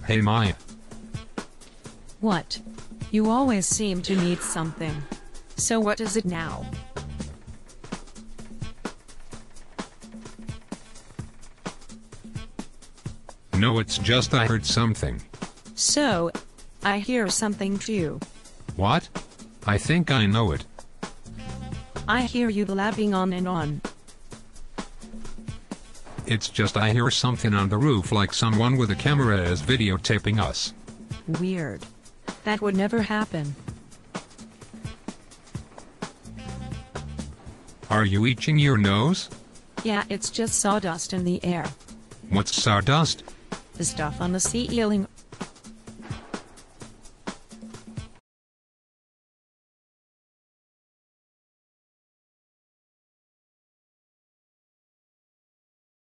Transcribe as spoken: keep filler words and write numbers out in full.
Hey Maya. What? You always seem to need something. So what is it now? No, it's just I heard something. So, I hear something too. What? I think I know it. I hear you blabbing on and on. It's just I hear something on the roof, like someone with a camera is videotaping us. Weird. That would never happen. Are you itching your nose? Yeah, it's just sawdust in the air. What's sawdust? The stuff on the ceiling